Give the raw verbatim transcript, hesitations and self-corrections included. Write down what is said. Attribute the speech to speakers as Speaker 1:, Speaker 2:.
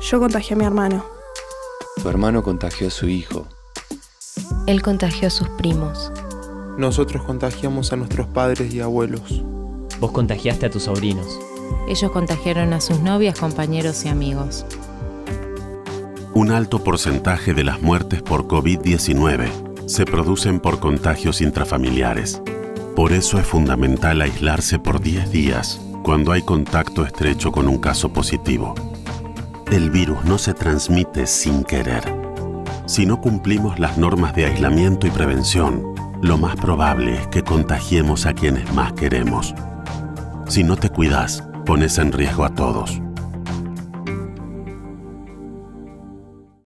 Speaker 1: Yo contagié a mi hermano.
Speaker 2: Tu hermano contagió a su hijo.
Speaker 3: Él contagió a sus primos.
Speaker 4: Nosotros contagiamos a nuestros padres y abuelos.
Speaker 5: Vos contagiaste a tus sobrinos.
Speaker 6: Ellos contagiaron a sus novias, compañeros y amigos.
Speaker 7: Un alto porcentaje de las muertes por COVID diecinueve se producen por contagios intrafamiliares. Por eso es fundamental aislarse por diez días cuando hay contacto estrecho con un caso positivo. El virus no se transmite sin querer. Si no cumplimos las normas de aislamiento y prevención, lo más probable es que contagiemos a quienes más queremos. Si no te cuidas, pones en riesgo a todos.